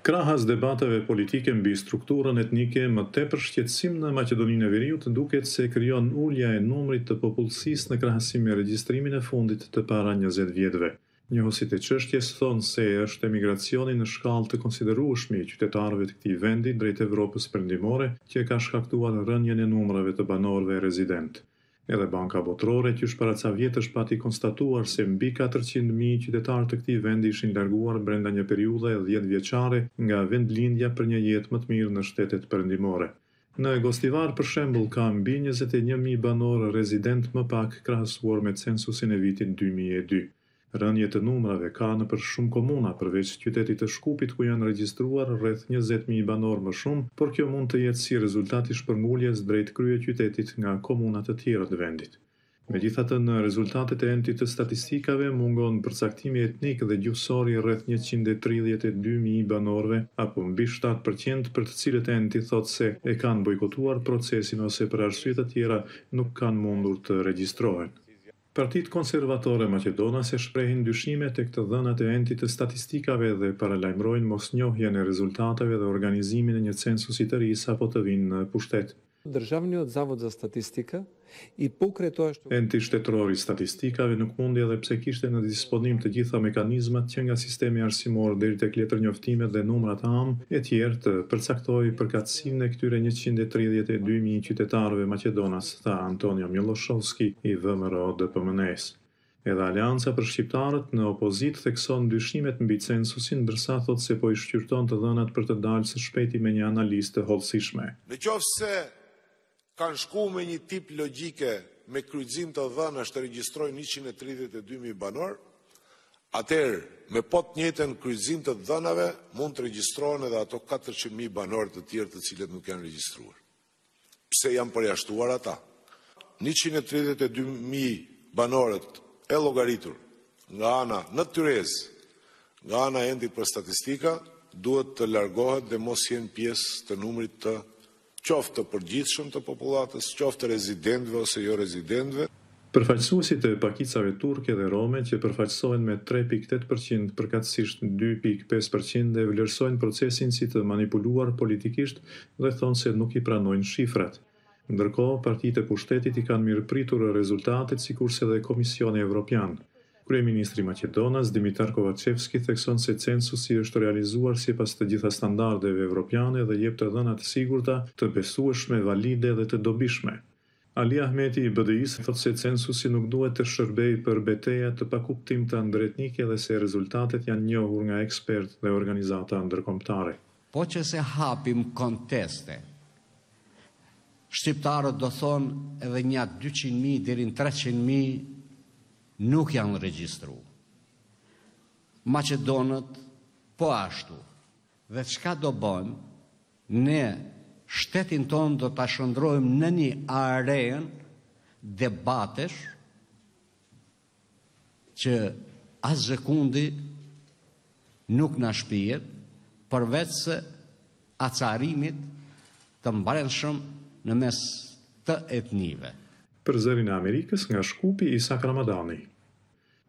Krahas debateve politike mbi strukturën etnike, më tepër shqetësim në Maqedoninë e Veriut duket se krijon ulja e numrit të popullsisë në krahasim me regjistrimin e fundit të para 20 vjetëve. Njohësit e çështjes thonë se është emigracioni në shkallë të konsiderueshme i qytetarëve të këtij vendi drejt Evropës perëndimore që ka shkaktuar rënien e numrave të banorëve rezident. Edhe Banka Botërore që para ca vjetësh pati konstatuar se mbi 400.000 qytetarë të këtij vendi ishin larguar brenda një periudhe 10 vjeçare nga vendlindja për një jetë më të mirë në shtetet perëndimore. Në Gostivar, për shembull, ka mbi 21.000 banorë rezident më pak krahasuar me censusin e vitit 2002. Rënje të numrave ka në për shumë komuna, përveç qytetit të Shkupit ku janë regjistruar rreth 20.000 banorë më shumë, por kjo mund të jetë si rezultat i shpërnguljes drejt kryeqytetit nga komunat të tjera të vendit. Megjithatë, në rezultatet e entit të statistikave mungon përcaktimi etnik dhe gjuhësor i rreth 132.000 banorëve, apo mbi 7% për të cilët enti thotë se e kanë bojkotuar procesin ose për arsye të tjera nuk kanë mundur të regjistrohen. Partitë konservatore maqedonase shprehin dyshime tek të dhënat e entit të statistikave dhe paralajmërojnë mosnjohjen e rezultateve dhe organizimin e një censusi të ri sapo të vinë në pushtet. Державниот завод за статистика и покрај тоа што Enti shtetëror i statistikave nuk mundi edhe pse kishte në disponim të gjitha mekanizmat që nga sistemi arsimor deri tek letërnjoftimet dhe numrat AM e tjerë të përcaktojë përkatësinë e këtyre 132.000 qytetarëve maqedonas, tha Antonio Miloshovski i VMRO-DPMNE-s. Edhe Aleanca për shqiptarët në opozit thekson dyshimet mbi censusin, ndërsa thotë se po i shqyrton të dhënat për të dalë së shpejti me një analizë të hollësishme. Nëse kanë shku me një tip logjike me kryqëzim të dhënash të regjistrojnë 132.000 banor, atëherë me po të njëjtën kryqëzim të dhënave mund të regjistrohen edhe ato 400.000 banor të tjerë të cilët nuk janë regjistruar. Pse janë përjashtuar ata? 132.000 banorët e llogaritur nga ana në Tyrez, nga ana e endit për statistika, duhet të largohet dhe mos jenë pjesë të numrit të qoftë të përgjithshëm të popullatës, qoftë të rezidentëve ose jo rezidentëve. Përfaqësuesit e pakicave turke dhe rome që përfaqësohen me 3.8%, përkatësisht 2.5% dhe vlerësojnë procesin si të manipuluar politikisht dhe thonë se nuk i pranojnë shifrat. Ndërkohë, partitë e pushtetit i kanë mirëpritur rezultatet sikurse dhe Komisioni Evropian. Kryeministri Maqedonas Dimitar Kovacevski thekson se censusi është realizuar sipas të gjitha standardeve evropiane dhe jep të dhëna të sigurta, të besueshme, valide dhe të dobishme. Ali Ahmeti i BDI-s thotë se censusi nuk duhet të shërbejë për betejë të pakuptimta ndëretnike dhe se rezultatet janë njohur nga ekspertë dhe organizata ndërkombëtare. Po që se hapim konteste, shqiptarët do thonë edhe një 200.000 deri në 300.000 nuk janë regjistru. Maqedonët po ashtu. Dhe çka do bëjmë? Ne shtetin tonë do ta shndrojmë në një arenë debatesh që asgjë kundi nuk na shpihet, përveç se acarimit të mbrëmshëm në mes të etnive. Për Zërin e Amerikës nga Shkupi, Isak Ramadani.